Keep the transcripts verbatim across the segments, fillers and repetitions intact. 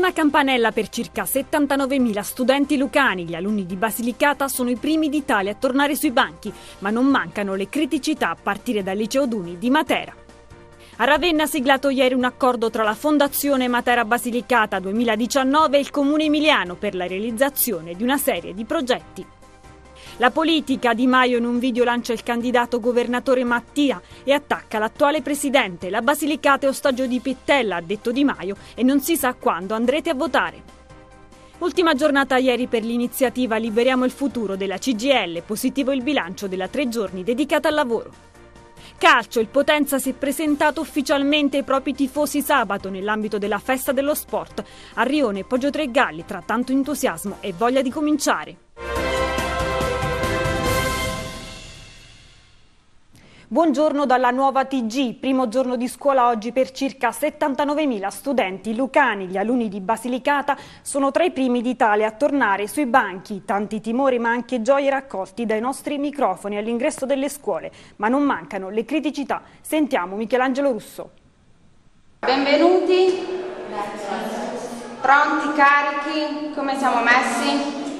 Prima campanella per circa settantanovemila studenti lucani. Gli alunni di Basilicata sono i primi d'Italia a tornare sui banchi, ma non mancano le criticità a partire dal liceo Duni di Matera. A Ravenna ha siglato ieri un accordo tra la Fondazione Matera Basilicata duemiladiciannove e il Comune Emiliano per la realizzazione di una serie di progetti. La politica. Di Maio in un video lancia il candidato governatore Mattia e attacca l'attuale presidente. La Basilicata è ostaggio di Pittella, ha detto Di Maio, e non si sa quando andrete a votare. Ultima giornata ieri per l'iniziativa Liberiamo il futuro della C G I L, positivo il bilancio della tre giorni dedicata al lavoro. Calcio, il Potenza si è presentato ufficialmente ai propri tifosi sabato nell'ambito della festa dello sport. A Rione Poggio Tre Galli, tra tanto entusiasmo e voglia di cominciare. Buongiorno dalla nuova T G, primo giorno di scuola oggi per circa settantanovemila studenti lucani. Gli alunni di Basilicata sono tra i primi d'Italia a tornare sui banchi. Tanti timori ma anche gioie raccolti dai nostri microfoni all'ingresso delle scuole, ma non mancano le criticità. Sentiamo Michelangelo Russo. Benvenuti, pronti, carichi, come siamo messi?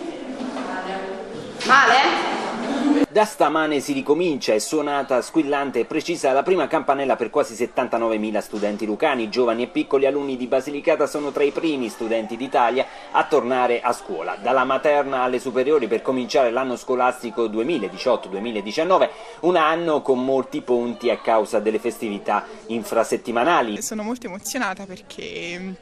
Male? Da stamane si ricomincia, è suonata squillante e precisa la prima campanella per quasi settantanovemila studenti lucani. Giovani e piccoli alunni di Basilicata sono tra i primi studenti d'Italia a tornare a scuola, dalla materna alle superiori, per cominciare l'anno scolastico duemiladiciotto duemiladiciannove, un anno con molti ponti a causa delle festività infrasettimanali. Sono molto emozionata perché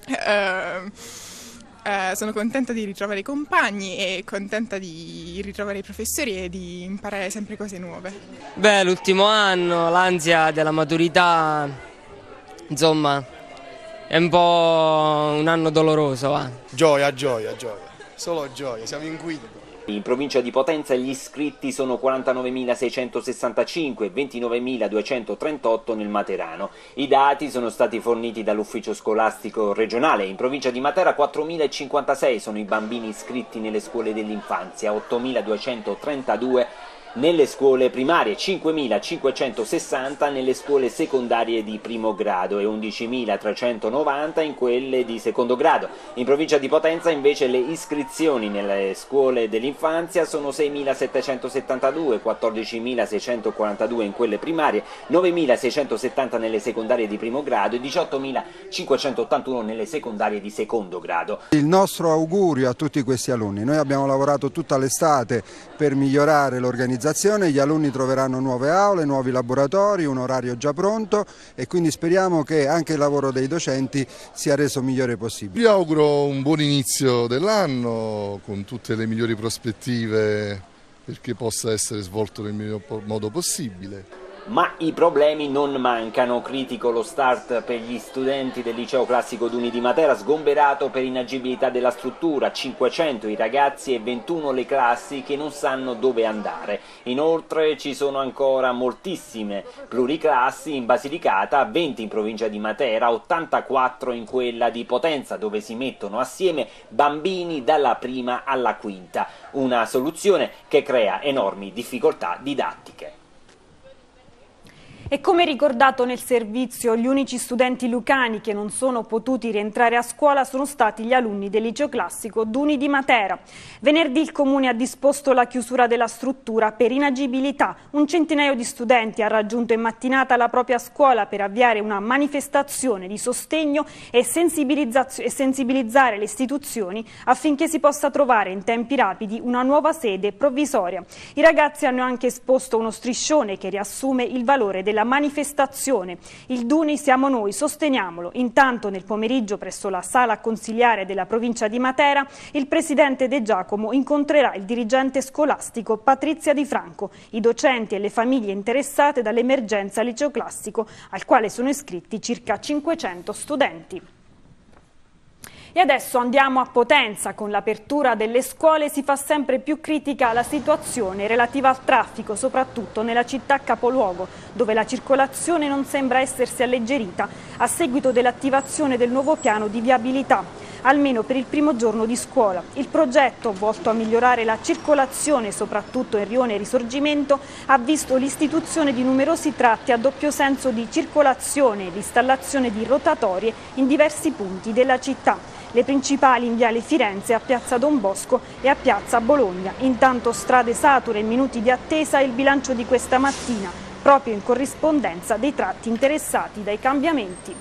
Uh... Uh, sono contenta di ritrovare i compagni e contenta di ritrovare i professori e di imparare sempre cose nuove. Beh, l'ultimo anno, l'ansia della maturità, insomma, è un po' un anno doloroso. Va. Gioia, gioia, gioia, solo gioia, siamo in guida. In provincia di Potenza gli iscritti sono quarantanovemilaseicentosessantacinque e ventinovemiladuecentotrentotto nel Materano. I dati sono stati forniti dall'ufficio scolastico regionale. In provincia di Matera quattromilacinquantasei sono i bambini iscritti nelle scuole dell'infanzia, ottomiladuecentotrentadue nelle scuole primarie, cinquemilacinquecentosessanta nelle scuole secondarie di primo grado e undicimilatrecentonovanta in quelle di secondo grado. In provincia di Potenza invece le iscrizioni nelle scuole dell'infanzia sono seimilasettecentosettantadue, quattordicimilaseicentoquarantadue in quelle primarie, novemilaseicentosettanta nelle secondarie di primo grado e diciottomilacinquecentottantuno nelle secondarie di secondo grado. Il nostro augurio a tutti questi alunni: noi abbiamo lavorato tutta l'estate per migliorare l'organizzazione. Gli alunni troveranno nuove aule, nuovi laboratori, un orario già pronto e quindi speriamo che anche il lavoro dei docenti sia reso migliore possibile. Vi auguro un buon inizio dell'anno con tutte le migliori prospettive perché possa essere svolto nel miglior modo possibile. Ma i problemi non mancano. Critico lo start per gli studenti del liceo classico Duni di Matera, sgomberato per inagibilità della struttura, cinquecento i ragazzi e ventuno le classi che non sanno dove andare. Inoltre ci sono ancora moltissime pluriclassi in Basilicata, venti in provincia di Matera, ottantaquattro in quella di Potenza, dove si mettono assieme bambini dalla prima alla quinta. Una soluzione che crea enormi difficoltà didattiche. E come ricordato nel servizio, gli unici studenti lucani che non sono potuti rientrare a scuola sono stati gli alunni del liceo classico Duni di Matera. Venerdì il Comune ha disposto la chiusura della struttura per inagibilità. Un centinaio di studenti ha raggiunto in mattinata la propria scuola per avviare una manifestazione di sostegno e, e sensibilizzare le istituzioni affinché si possa trovare in tempi rapidi una nuova sede provvisoria. I ragazzi hanno anche esposto uno striscione che riassume il valore della manifestazione. Il Duni siamo noi, sosteniamolo. Intanto nel pomeriggio presso la sala consiliare della provincia di Matera il presidente De Giacomo incontrerà il dirigente scolastico Patrizia Di Franco, i docenti e le famiglie interessate dall'emergenza liceo classico, al quale sono iscritti circa cinquecento studenti. E adesso andiamo a Potenza. Con l'apertura delle scuole si fa sempre più critica la situazione relativa al traffico, soprattutto nella città capoluogo, dove la circolazione non sembra essersi alleggerita a seguito dell'attivazione del nuovo piano di viabilità, almeno per il primo giorno di scuola. Il progetto, volto a migliorare la circolazione, soprattutto in Rione Risorgimento, ha visto l'istituzione di numerosi tratti a doppio senso di circolazione e l'installazione di rotatorie in diversi punti della città. le principali in Viale Firenze, a Piazza Don Bosco e a Piazza Bologna. Intanto strade sature e minuti di attesa è il bilancio di questa mattina, proprio in corrispondenza dei tratti interessati dai cambiamenti.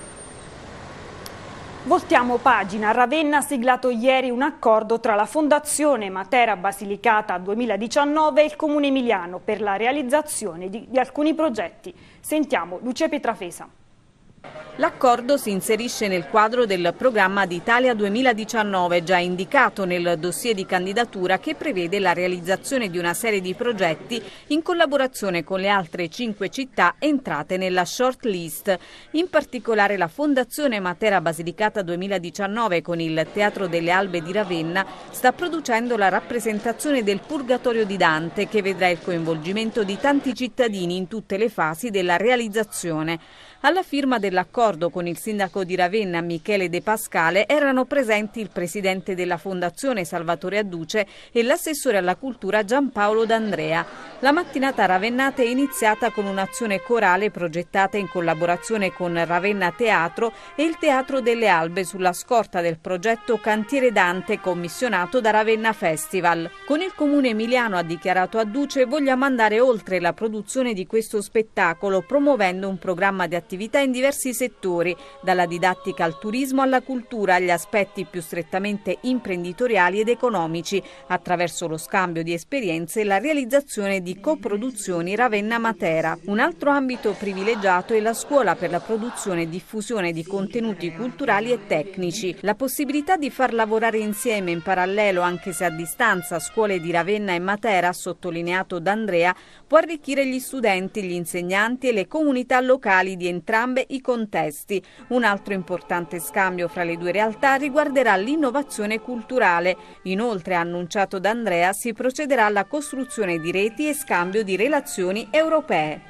Voltiamo pagina. A Ravenna ha siglato ieri un accordo tra la Fondazione Matera Basilicata duemiladiciannove e il Comune Emiliano per la realizzazione di, di alcuni progetti. Sentiamo Lucia Pietrafesa. L'accordo si inserisce nel quadro del programma d'Italia duemiladiciannove, già indicato nel dossier di candidatura, che prevede la realizzazione di una serie di progetti in collaborazione con le altre cinque città entrate nella short list. In particolare la Fondazione Matera Basilicata duemiladiciannove con il Teatro delle Albe di Ravenna sta producendo la rappresentazione del Purgatorio di Dante, che vedrà il coinvolgimento di tanti cittadini in tutte le fasi della realizzazione. Alla firma dell'accordo con il sindaco di Ravenna, Michele De Pascale, erano presenti il presidente della Fondazione, Salvatore Adduce, e l'assessore alla cultura, Giampaolo D'Andrea. La mattinata ravennata è iniziata con un'azione corale progettata in collaborazione con Ravenna Teatro e il Teatro delle Albe sulla scorta del progetto Cantiere Dante, commissionato da Ravenna Festival. Con il comune emiliano, ha dichiarato Adduce, vogliamo andare oltre la produzione di questo spettacolo, promuovendo un programma di attività attività in diversi settori, dalla didattica al turismo alla cultura, agli aspetti più strettamente imprenditoriali ed economici, attraverso lo scambio di esperienze e la realizzazione di coproduzioni Ravenna-Matera. Un altro ambito privilegiato è la scuola per la produzione e diffusione di contenuti culturali e tecnici. La possibilità di far lavorare insieme in parallelo, anche se a distanza, scuole di Ravenna e Matera, ha sottolineato D'Andrea, può arricchire gli studenti, gli insegnanti e le comunità locali di entrambe i contesti. Un altro importante scambio fra le due realtà riguarderà l'innovazione culturale. Inoltre, ha annunciato D'Andrea, si procederà alla costruzione di reti e scambio di relazioni europee.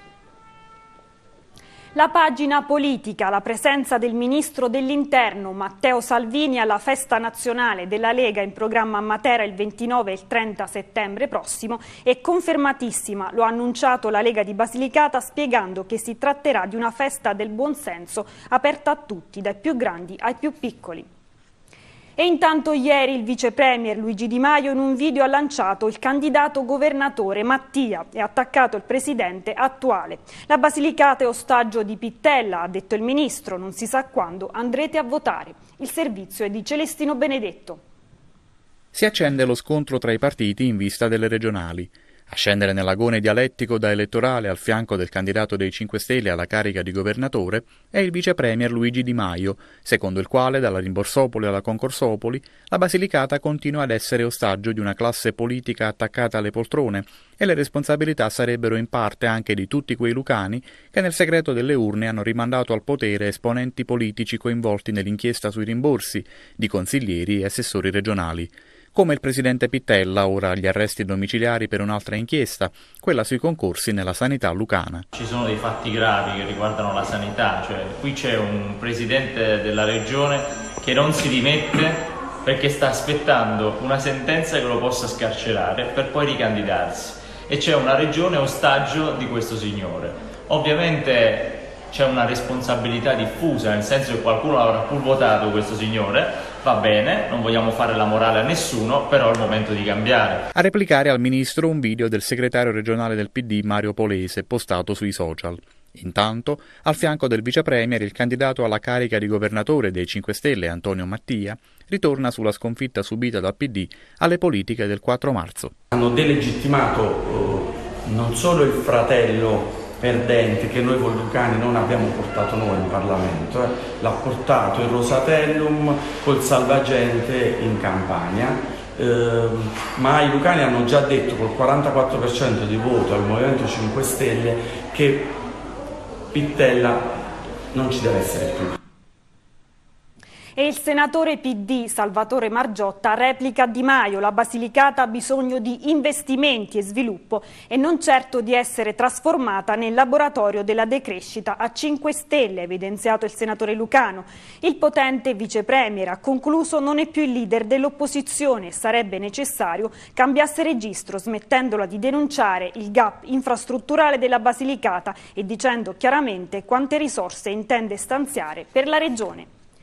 La pagina politica, la presenza del ministro dell'Interno Matteo Salvini alla festa nazionale della Lega in programma a Matera il ventinove e il trenta settembre prossimo è confermatissima. Lo ha annunciato la Lega di Basilicata, spiegando che si tratterà di una festa del buonsenso aperta a tutti, dai più grandi ai più piccoli. E intanto ieri il vice premier Luigi Di Maio in un video ha lanciato il candidato governatore Mattia e ha attaccato il presidente attuale. La Basilicata è ostaggio di Pittella, ha detto il ministro, non si sa quando andrete a votare. Il servizio è di Celestino Benedetto. Si accende lo scontro tra i partiti in vista delle regionali. A scendere nell'agone dialettico da elettorale al fianco del candidato dei cinque Stelle alla carica di governatore è il vice premier Luigi Di Maio, secondo il quale dalla Rimborsopoli alla Concorsopoli la Basilicata continua ad essere ostaggio di una classe politica attaccata alle poltrone e le responsabilità sarebbero in parte anche di tutti quei lucani che nel segreto delle urne hanno rimandato al potere esponenti politici coinvolti nell'inchiesta sui rimborsi di consiglieri e assessori regionali. Come il presidente Pittella, ora agli arresti domiciliari per un'altra inchiesta, quella sui concorsi nella sanità lucana. Ci sono dei fatti gravi che riguardano la sanità, cioè qui c'è un presidente della regione che non si dimette perché sta aspettando una sentenza che lo possa scarcerare per poi ricandidarsi, e c'è una regione ostaggio di questo signore. Ovviamente c'è una responsabilità diffusa, nel senso che qualcuno avrà pur votato questo signore. Va bene, non vogliamo fare la morale a nessuno, però è il momento di cambiare. A replicare al ministro un video del segretario regionale del P D Mario Polese postato sui social. Intanto, al fianco del vice premier, il candidato alla carica di governatore dei cinque Stelle Antonio Mattia ritorna sulla sconfitta subita dal P D alle politiche del quattro marzo. Hanno delegittimato uh, non solo il fratello perdente che noi con Lucani non abbiamo portato noi in Parlamento, eh. l'ha portato il Rosatellum col Salvagente in Campania, eh, ma i lucani hanno già detto col quarantaquattro per cento di voto al Movimento cinque Stelle che Pittella non ci deve essere più. E il senatore P D Salvatore Margiotta replica Di Maio: la Basilicata ha bisogno di investimenti e sviluppo e non certo di essere trasformata nel laboratorio della decrescita a cinque Stelle, ha evidenziato il senatore lucano. Il potente vice premier, ha concluso, non è più il leader dell'opposizione e sarebbe necessario cambiasse registro, smettendola di denunciare il gap infrastrutturale della Basilicata e dicendo chiaramente quante risorse intende stanziare per la regione.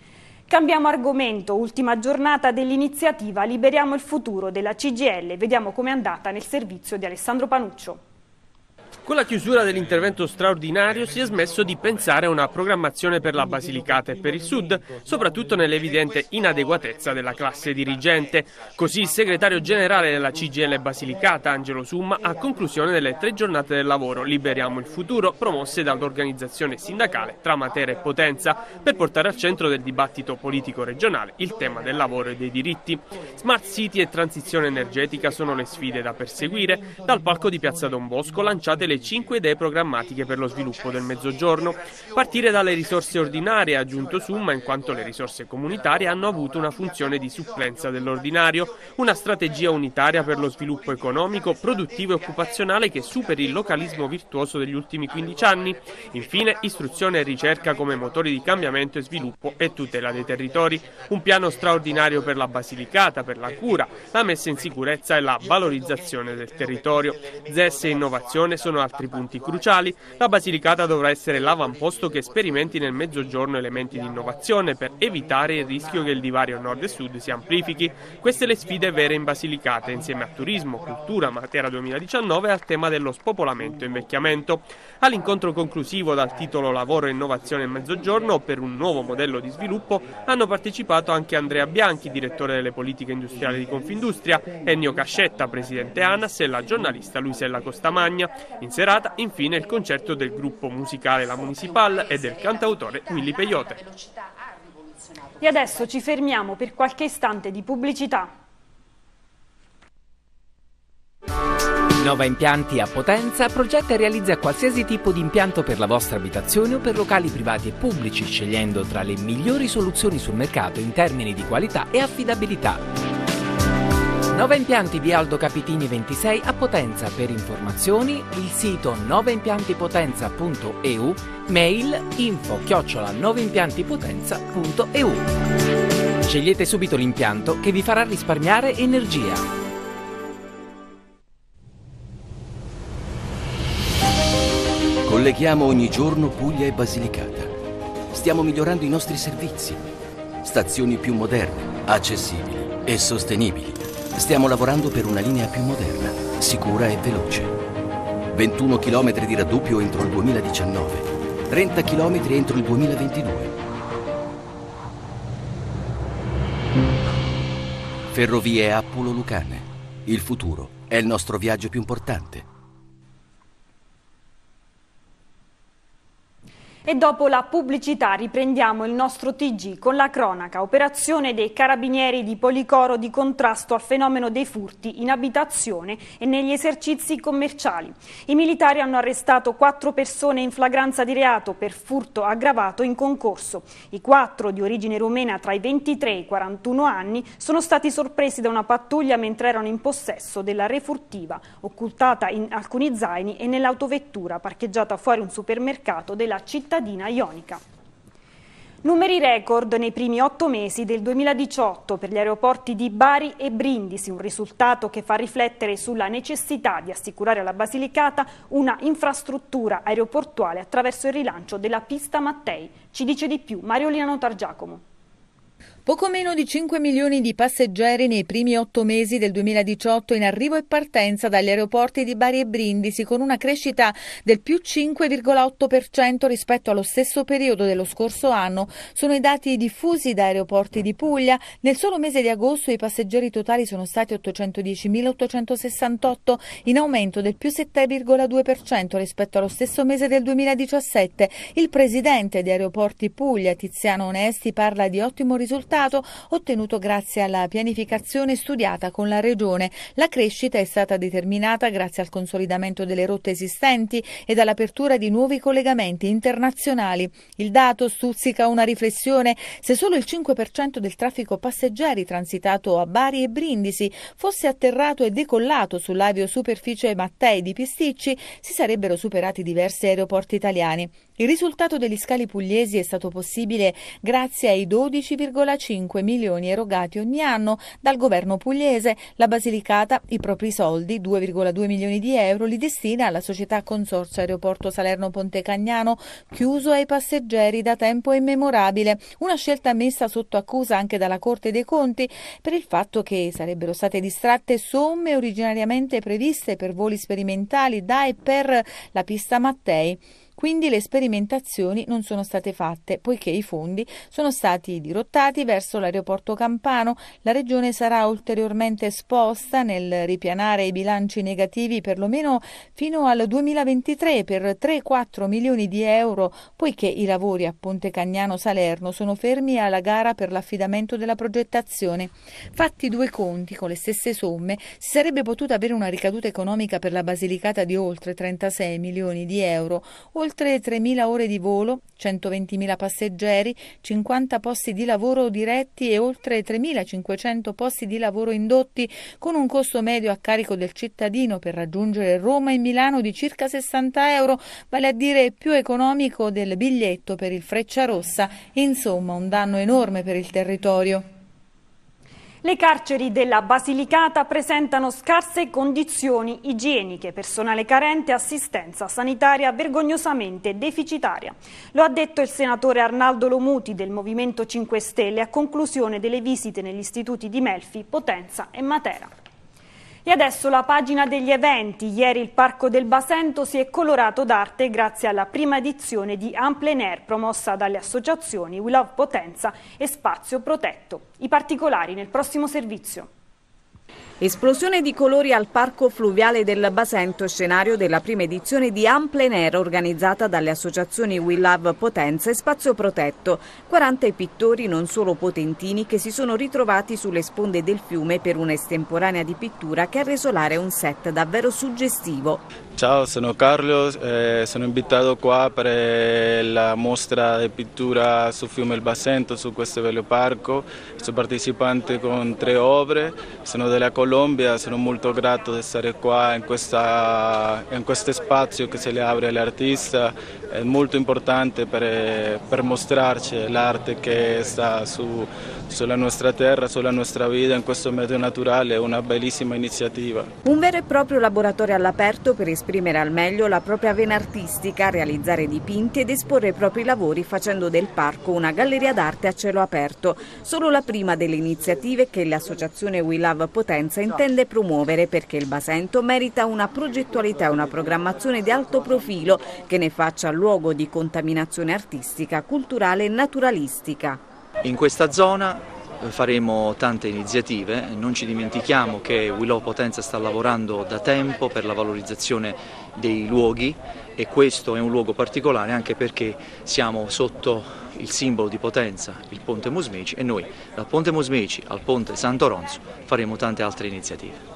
Cambiamo argomento, ultima giornata dell'iniziativa Liberiamo il futuro della C G I L. Vediamo com'è andata nel servizio di Alessandro Panuccio. Con la chiusura dell'intervento straordinario si è smesso di pensare a una programmazione per la Basilicata e per il Sud, soprattutto nell'evidente inadeguatezza della classe dirigente. Così il segretario generale della C G I L Basilicata, Angelo Summa, a conclusione delle tre giornate del lavoro Liberiamo il futuro, promosse dall'organizzazione sindacale tra Matera e Potenza, per portare al centro del dibattito politico regionale il tema del lavoro e dei diritti. Smart City e transizione energetica sono le sfide da perseguire. Dal palco di Piazza Don Bosco lanciate le cinque idee programmatiche per lo sviluppo del Mezzogiorno. Partire dalle risorse ordinarie, ha aggiunto Summa, in quanto le risorse comunitarie hanno avuto una funzione di supplenza dell'ordinario, una strategia unitaria per lo sviluppo economico, produttivo e occupazionale che superi il localismo virtuoso degli ultimi quindici anni. Infine, istruzione e ricerca come motori di cambiamento e sviluppo e tutela dei territori. Un piano straordinario per la Basilicata, per la cura, la messa in sicurezza e la valorizzazione del territorio. Z E S e innovazione sono altri punti cruciali. La Basilicata dovrà essere l'avamposto che sperimenti nel Mezzogiorno elementi di innovazione per evitare il rischio che il divario nord e sud si amplifichi. Queste le sfide vere in Basilicata, insieme a turismo, cultura, Matera duemiladiciannove e al tema dello spopolamento e invecchiamento. All'incontro conclusivo dal titolo Lavoro e innovazione in Mezzogiorno per un nuovo modello di sviluppo hanno partecipato anche Andrea Bianchi, direttore delle politiche industriali di Confindustria, Ennio Cascetta, presidente ANAS, e la giornalista Luisella Costamagna. In serata, infine, il concerto del gruppo musicale La Municipal e del cantautore Willy Peyote. E adesso ci fermiamo per qualche istante di pubblicità. Nova Impianti a Potenza progetta e realizza qualsiasi tipo di impianto per la vostra abitazione o per locali privati e pubblici, scegliendo tra le migliori soluzioni sul mercato in termini di qualità e affidabilità. Nova Impianti via Aldo Capitini ventisei a Potenza. Per informazioni il sito novaimpiantipotenza punto e u, mail info chiocciola novaimpiantipotenza punto e u. Scegliete subito l'impianto che vi farà risparmiare energia. Colleghiamo ogni giorno Puglia e Basilicata. Stiamo migliorando i nostri servizi. Stazioni più moderne, accessibili e sostenibili. Stiamo lavorando per una linea più moderna, sicura e veloce. ventuno chilometri di raddoppio entro il duemiladiciannove, trenta chilometri entro il duemilaventidue. Ferrovie Appulo-Lucane. Il futuro è il nostro viaggio più importante. E dopo la pubblicità riprendiamo il nostro T G con la cronaca, operazione dei carabinieri di Policoro di contrasto al fenomeno dei furti in abitazione e negli esercizi commerciali. I militari hanno arrestato quattro persone in flagranza di reato per furto aggravato in concorso. I quattro, di origine rumena tra i ventitré e i quarantuno anni, sono stati sorpresi da una pattuglia mentre erano in possesso della refurtiva, occultata in alcuni zaini e nell'autovettura parcheggiata fuori un supermercato della città ionica. Numeri record nei primi otto mesi del duemiladiciotto per gli aeroporti di Bari e Brindisi, un risultato che fa riflettere sulla necessità di assicurare alla Basilicata una infrastruttura aeroportuale attraverso il rilancio della pista Mattei. Ci dice di più Mariolina Notargiacomo. Poco meno di cinque milioni di passeggeri nei primi otto mesi del duemiladiciotto in arrivo e partenza dagli aeroporti di Bari e Brindisi, con una crescita del più cinque virgola otto per cento rispetto allo stesso periodo dello scorso anno. Sono i dati diffusi da Aeroporti di Puglia. Nel solo mese di agosto i passeggeri totali sono stati ottocentodiecimilaottocentosessantotto, in aumento del più sette virgola due per cento rispetto allo stesso mese del duemiladiciassette. Il presidente di Aeroporti Puglia, Tiziano Onesti, parla di ottimo risultato ottenuto grazie alla pianificazione studiata con la Regione. La crescita è stata determinata grazie al consolidamento delle rotte esistenti e all'apertura di nuovi collegamenti internazionali. Il dato stuzzica una riflessione: se solo il cinque per cento del traffico passeggeri transitato a Bari e Brindisi fosse atterrato e decollato sull'aviosuperficie Mattei di Pisticci, si sarebbero superati diversi aeroporti italiani. Il risultato degli scali pugliesi è stato possibile grazie ai dodici virgola cinque cinque milioni erogati ogni anno dal governo pugliese. La Basilicata i propri soldi, due virgola due milioni di euro, li destina alla società Consorzio Aeroporto Salerno Ponte Cagnano, chiuso ai passeggeri da tempo immemorabile. Una scelta messa sotto accusa anche dalla Corte dei Conti per il fatto che sarebbero state distratte somme originariamente previste per voli sperimentali da e per la pista Mattei. Quindi le sperimentazioni non sono state fatte, poiché i fondi sono stati dirottati verso l'aeroporto campano. La Regione sarà ulteriormente esposta nel ripianare i bilanci negativi perlomeno fino al duemilaventitré per tre quattro milioni di euro, poiché i lavori a Ponte Cagnano Salerno sono fermi alla gara per l'affidamento della progettazione. Fatti due conti con le stesse somme, si sarebbe potuta avere una ricaduta economica per la Basilicata di oltre trentasei milioni di euro, oltre tremila ore di volo, centoventimila passeggeri, cinquanta posti di lavoro diretti e oltre tremilacinquecento posti di lavoro indotti, con un costo medio a carico del cittadino per raggiungere Roma e Milano di circa sessanta euro, vale a dire più economico del biglietto per il Frecciarossa. Insomma, un danno enorme per il territorio. Le carceri della Basilicata presentano scarse condizioni igieniche, personale carente e assistenza sanitaria vergognosamente deficitaria. Lo ha detto il senatore Arnaldo Lomuti del Movimento cinque Stelle a conclusione delle visite negli istituti di Melfi, Potenza e Matera. E adesso la pagina degli eventi. Ieri il Parco del Basento si è colorato d'arte grazie alla prima edizione di En Plein Air promossa dalle associazioni We Love Potenza e Spazio Protetto. I particolari nel prossimo servizio. Esplosione di colori al Parco Fluviale del Basento, scenario della prima edizione di En Plein Air organizzata dalle associazioni We Love Potenza e Spazio Protetto. quaranta i pittori, non solo potentini, che si sono ritrovati sulle sponde del fiume per un'estemporanea di pittura che ha reso l'area un set davvero suggestivo. Ciao, sono Carlos, eh, sono invitato qua per la mostra di pittura sul fiume Il Basento, su questo bello parco. Sono partecipante con tre opere, sono della Colombia, sono molto grato di stare qua in, questa, in questo spazio che se le apre all'artista. È molto importante per, per mostrarci l'arte che sta su, sulla nostra terra, sulla nostra vita, in questo medio naturale. È una bellissima iniziativa. Un vero e proprio laboratorio all'aperto per esprimere al meglio la propria vena artistica, realizzare dipinti ed esporre i propri lavori facendo del parco una galleria d'arte a cielo aperto. Solo la prima delle iniziative che l'associazione We Love Potenza intende promuovere, perché il Basento merita una progettualità e una programmazione di alto profilo che ne faccia luogo di contaminazione artistica, culturale e naturalistica. In questa zona faremo tante iniziative, non ci dimentichiamo che We Love Potenza sta lavorando da tempo per la valorizzazione dei luoghi e questo è un luogo particolare anche perché siamo sotto il simbolo di Potenza, il Ponte Musmeci, e noi dal Ponte Musmeci al Ponte Sant'Oronzo faremo tante altre iniziative.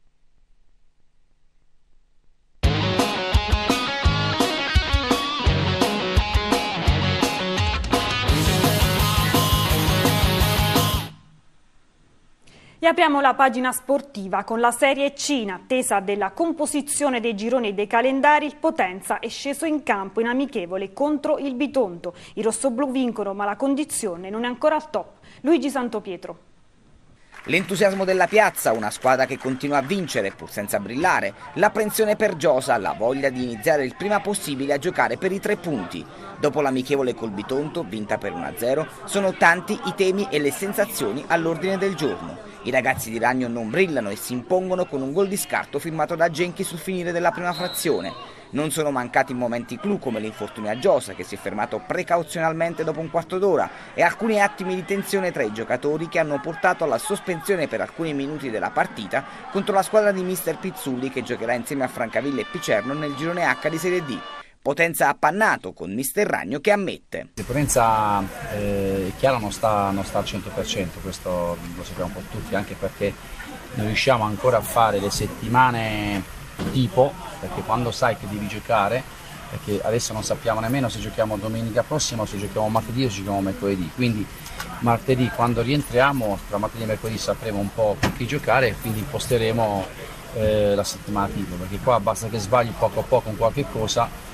E apriamo la pagina sportiva con la Serie C. In attesa della composizione dei gironi e dei calendari, il Potenza è sceso in campo in amichevole contro il Bitonto. I rossoblù vincono, ma la condizione non è ancora al top. Luigi Santopietro. L'entusiasmo della piazza, una squadra che continua a vincere pur senza brillare, l'apprensione per Giosa, la voglia di iniziare il prima possibile a giocare per i tre punti. Dopo l'amichevole col Bitonto, vinta per uno a zero, sono tanti i temi e le sensazioni all'ordine del giorno. I ragazzi di Ragno non brillano e si impongono con un gol di scarto firmato da Genchi sul finire della prima frazione. Non sono mancati momenti clou come l'infortunio a Giosa, che si è fermato precauzionalmente dopo un quarto d'ora, e alcuni attimi di tensione tra i giocatori che hanno portato alla sospensione per alcuni minuti della partita contro la squadra di mister Pizzulli, che giocherà insieme a Francavilla e Picerno nel girone H di Serie D. Potenza appannato con mister Ragno che ammette. Potenza eh, è chiaro non sta, non sta al cento per cento, questo lo sappiamo un po' tutti, anche perché non riusciamo ancora a fare le settimane tipo, perché quando sai che devi giocare, perché adesso non sappiamo nemmeno se giochiamo domenica prossima o se giochiamo martedì o se giochiamo mercoledì, quindi martedì quando rientriamo, tra martedì e mercoledì sapremo un po' con chi giocare e quindi imposteremo eh, la settimana tipo, perché qua basta che sbagli poco a poco con qualche cosa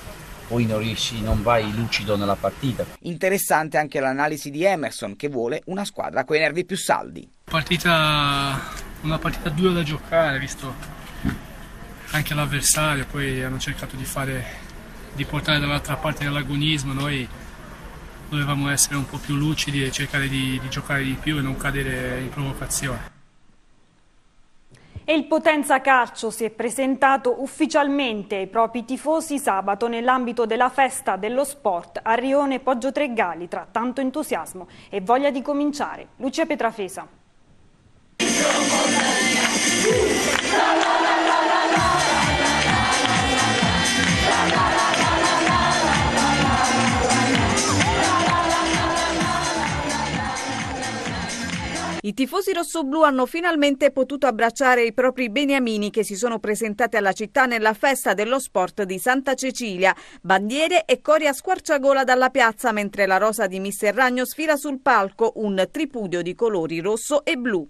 poi non riesci, non vai lucido nella partita. Interessante anche l'analisi di Emerson, che vuole una squadra coi nervi più saldi. Partita, una partita dura da giocare, visto anche l'avversario, poi hanno cercato di fare, di portare dall'altra parte dell'agonismo, noi dovevamo essere un po' più lucidi e cercare di, di giocare di più e non cadere in provocazione. E il Potenza Calcio si è presentato ufficialmente ai propri tifosi sabato nell'ambito della festa dello sport a Rione Poggio Tregali, tra tanto entusiasmo e voglia di cominciare. Lucia Pietrafesa. I tifosi rossoblù hanno finalmente potuto abbracciare i propri beniamini che si sono presentati alla città nella festa dello sport di Santa Cecilia. Bandiere e cori a squarciagola dalla piazza, mentre la rosa di mister Ragno sfila sul palco, un tripudio di colori rosso e blu.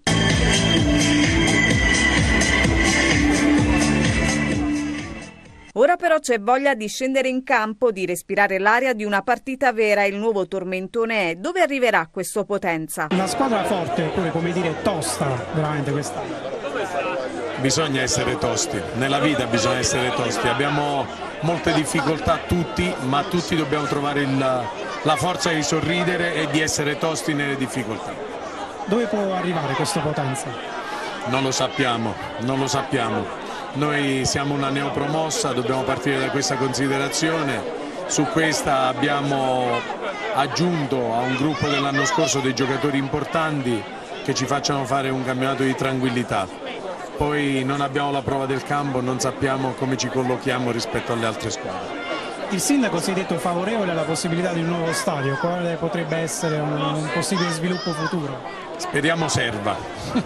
Ora però c'è voglia di scendere in campo, di respirare l'aria di una partita vera. Il nuovo tormentone è: dove arriverà questo Potenza? Una squadra forte, pure come dire tosta, veramente quest'anno. Bisogna essere tosti, nella vita bisogna essere tosti, abbiamo molte difficoltà tutti, ma tutti dobbiamo trovare il, la forza di sorridere e di essere tosti nelle difficoltà. Dove può arrivare questo Potenza? Non lo sappiamo, non lo sappiamo. Noi siamo una neopromossa, dobbiamo partire da questa considerazione. Su questa abbiamo aggiunto a un gruppo dell'anno scorso dei giocatori importanti che ci facciano fare un campionato di tranquillità. Poi non abbiamo la prova del campo, non sappiamo come ci collochiamo rispetto alle altre squadre. Il sindaco si è detto favorevole alla possibilità di un nuovo stadio. Quale potrebbe essere un, un possibile sviluppo futuro? Speriamo serva.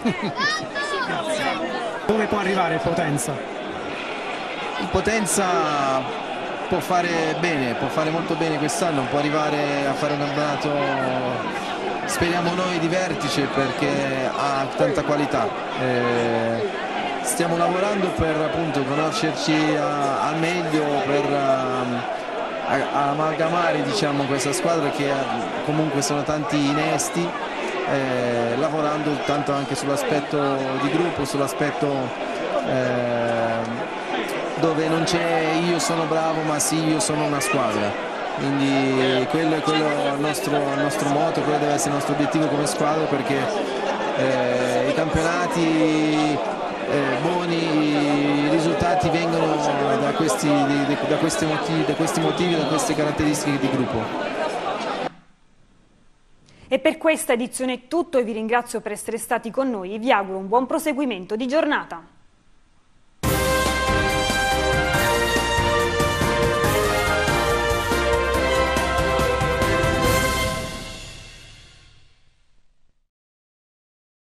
Dove può arrivare il Potenza? Il Potenza può fare bene, può fare molto bene quest'anno, può arrivare a fare un campionato, speriamo noi, di vertice, perché ha tanta qualità. Eh, stiamo lavorando per appunto conoscerci a, al meglio, per um, amalgamare diciamo, questa squadra che comunque sono tanti innesti. Eh, lavorando tanto anche sull'aspetto di gruppo, sull'aspetto eh, dove non c'è io sono bravo ma sì io sono una squadra, quindi quello è quello il nostro, il nostro motto, quello deve essere il nostro obiettivo come squadra, perché eh, i campionati eh, buoni, i risultati vengono da questi, da, questi motivi, da questi motivi, da queste caratteristiche di gruppo. E per questa edizione è tutto, e vi ringrazio per essere stati con noi e vi auguro un buon proseguimento di giornata.